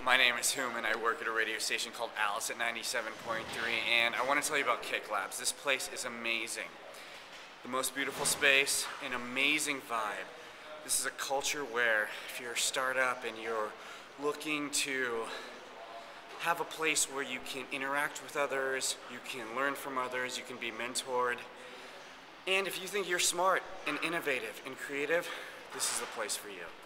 My name is Hooman. I work at a radio station called Alice at 97.3, and I want to tell you about Kick Labs. This place is amazing. The most beautiful space, an amazing vibe. This is a culture where if you're a startup and you're looking to have a place where you can interact with others, you can learn from others, you can be mentored, and if you think you're smart and innovative and creative, this is the place for you.